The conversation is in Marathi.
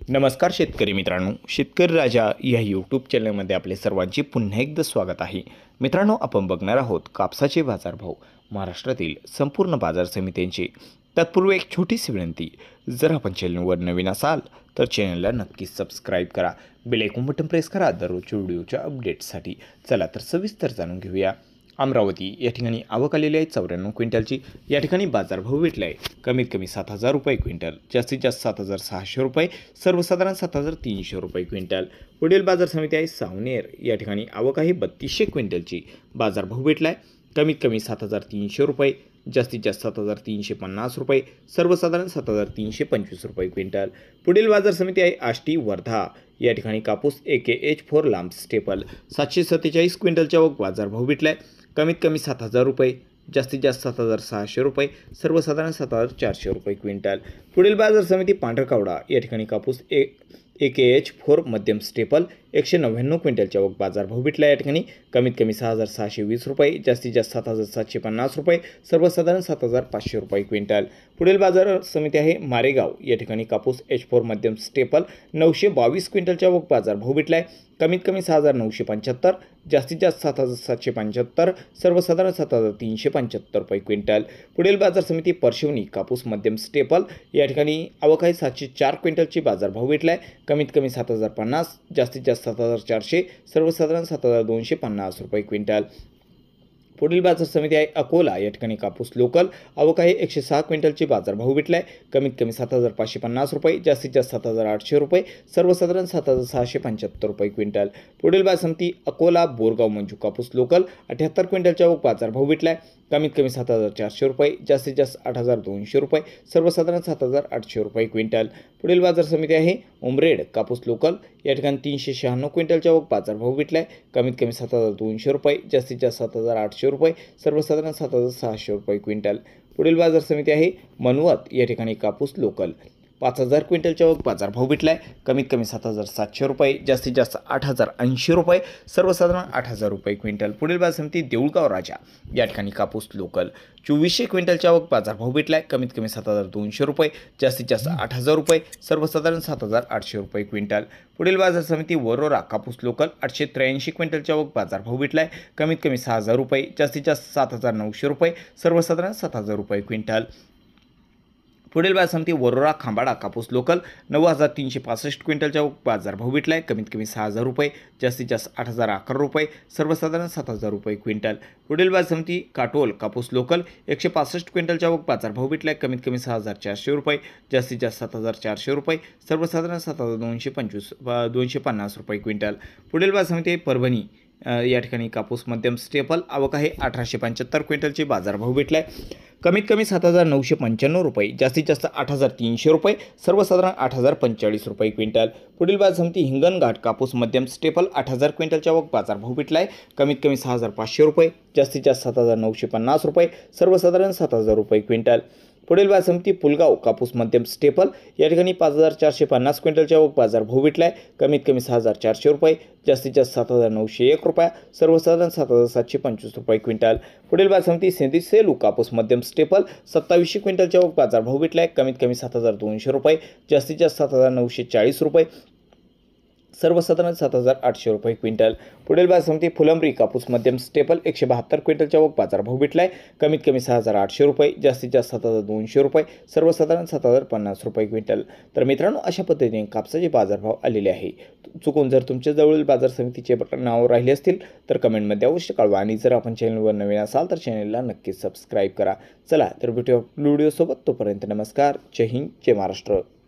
नमस्कार शेतकरी मित्रांनो, शेतकरी राजा या यूट्यूब चॅनलमध्ये आपले सर्वांचे पुन्हा एकदा स्वागत आहे। मित्रांनो, आपण बघणार आहोत कापसाचे बाजारभाव, महाराष्ट्रातील संपूर्ण बाजार समित्यांचे। तत्पूर्वी एक छोटीशी विनंती, जर आपण चॅनलवर नवीन असाल तर चॅनलला नक्कीच सबस्क्राईब करा, बेल आयकॉन बटन प्रेस करा दररोजच्या व्हिडिओच्या अपडेट्ससाठी। चला तर सविस्तर जाणून घेऊया। अमरावती या ठिकाणी आवक आलेली आहे 94 क्विंटलची। या ठिकाणी बाजारभाव भेटला आहे कमीत कमी 7,000 रुपये क्विंटल, जास्तीत जास्त 7,600 रुपये, सर्वसाधारण 7,300 रुपये क्विंटल। पुढील बाजार समिती आहे सावनेर। या ठिकाणी आवक आहे 3200 क्विंटलची। बाजारभाव भेटला आहे कमीत कमी 7,300 रुपये, जास्तीत जास्त 7,350 रुपये, सर्वसाधारण 7,325 रुपये क्विंटल। पुढील बाजार समिती आहे आष्टी वर्धा। या ठिकाणी कापूस AKH4 लांब स्टेपल 747 क्विंटलच्या बाजारभाव भेटला आहे कमीत कमी 7,000 रुपये, जास्तीत जास्त 7,600 रुपये, सर्वसाधारण 7,400 रुपये क्विंटल। पुढील बाजार समिती पांढरकवडा। या ठिकाणी कापूस AKH4 मध्यम स्टेपल 199 क्विंटलच्या बाजारभाव भेटला। या ठिकाणी कमीत कमी 6,620 रुपये, जास्तीत जास्त 7,750 रुपये, सर्वसाधारण 7,500 रुपये क्विंटल। पुढील बाजार समिती आहे मारेगाव। या ठिकाणी कापूस H4 मध्यम स्टेपल 922 क्विंटलच्या बाजारभाव भेटला आहे कमीत कमी 6,975, जास्तीत जास्त 7,775, सर्वसाधारण 7,375 रुपये क्विंटल। पुढील बाजार समिती परशिवनी। कापूस मध्यम स्टेपल या ठिकाणी आवक आहे 704 क्विंटलची। बाजारभाव भेटला आहे कमीत कमी 7,050, जास्तीत जास्त 7,400, सर्वसाधारण 7,250 रुपये क्विंटल। पुढील बाजार समिती आहे अकोला। या ठिकाणी कापूस लोकल आवक आहे 106 क्विंटलची। बाजारभाव भेटला आहे कमीत कमी 7,550 रुपये, जास्तीत जास्त 7,800 रुपये, सर्वसाधारण 7,675 रुपये क्विंटल। पुढील बाजार समिती अकोला बोरगाव मंजू। कापूस लोकल 78 क्विंटलच्या बाजारभाव भेटला आहे कमीत कमी 7,400 रुपये, जास्तीत जास्त 8,200 रुपये, सर्वसाधारण 7,800 रुपये क्विंटल। पुढील बाजार समिती आहे उमरेड। कापूस लोकल या ठिकाणी 396 क्विंटलच्या बाजारभाव भेटला आहे कमीत कमी 7,200 रुपये, जास्तीत जास्त 7,800 रुपये, सर्वसाधारण 7,600 रुपये क्विंटल। पुढील बाजार समिती आहे मनवत। या ठिकाणी कापूस लोकल 5,000 क्विंटलच्या बाजारभाव भेटला आहे कमीत कमी 7,700 रुपये, जास्तीत जास्त 8,080 रुपये, सर्वसाधारण 8,000 रुपये क्विंटल। पुढील बाजार समिती देऊळगाव राजा। या ठिकाणी कापूस लोकल 2400 क्विंटलच्या बाजारभाव भेटला आहे कमीत कमी 7,200 रुपये, जास्तीत जास्त 8,000 रुपये, सर्वसाधारण 7,800 रुपये क्विंटल। पुढील बाजार समिती वरोरा। कापूस लोकल 883 क्विंटलच्या बाजारभाव भेटला आहे कमीत कमी 6,000 रुपये, जास्तीत जास्त 7,900 रुपये, सर्वसाधारण 7,000 रुपये क्विंटल। पुढील बाजार समिती वरोरा खांबाडा। कापूस लोकल 9,365 क्विंटलच्या बाजारभाव भेटला आहे कमीत कमी 6,000 रुपये, जास्तीत जास्त 8,011 रुपये, सर्वसाधारण 7,000 रुपये क्विंटल। पुढील बाजार समिती काटोल। कापूस लोकल 165 क्विंटलच्या बाजारभाव भेटला आहे कमीत कमी 6,400 रुपये, जास्तीत जास्त 7,400 रुपये, सर्वसाधारण 7,250 रुपये क्विंटल। पुढील बाजार समिती परभणी। या ठिकाणी कापूस मध्यम स्टेपल आवक आहे 1,875 क्विंटलची। बाजारभाव भेटला आहे कमीत कमी 7,995 रुपये, जास्तीत जास्त 8,300 रुपये, सर्वसाधारण 8,045 रुपये क्विंटल। पुढील बाजार समिती हिंगणघाट। कापूस मध्यम स्टेपल 8,000 क्विंटलच्या बाजारभाव भेटला आहे कमीत कमी 6,500 रुपये, जास्तीत जास्त 7,950 रुपये, सर्वसाधारण 7,000 रुपये क्विंटल। पुढील बाजार समिती पुलगाव। कापूस मध्यम स्टेपल या ठिकाणी 5,450 क्विंटलच्या बाजारभाव भेटला आहे कमीत कमी 6,400 रुपये, जास्तीत जास्त 7,901 रुपये, सर्वसाधारण 7,725 रुपये क्विंटल। पुढील बाजार समिती सिंधी सेलू। कापूस मध्यम स्टेपल 2700 क्विंटलच्या बाजारभाव भेटला आहे कमीत कमी 7,200 रुपये, जास्तीत जास्त 7,940 रुपये, सर्वसाधारण 7,800 रुपये क्विंटल। पुढील बाजार समिती फुलंब्री। कापूस मध्यम स्टेपल 172 क्विंटलच्या बाजारभाव भेटला आहे कमीत कमी 6,800 रुपये, जास्तीत जास्त 7,200 रुपये, सर्वसाधारण 7,050 रुपये क्विंटल। तर मित्रांनो, अशा पद्धतीने कापसाचे बाजारभाव आलेले आहे। चुकून जर तुमच्या जवळील बाजार समितीचे नाव राहिले असतील तर कमेंटमध्ये अवश्य कळवा, आणि जर आपण चॅनलवर नवीन असाल तर चॅनलला नक्कीच सबस्क्राईब करा। चला तर भेटूया व्हिडिओसोबत, तोपर्यंत नमस्कार, जय हिंद, जय महाराष्ट्र।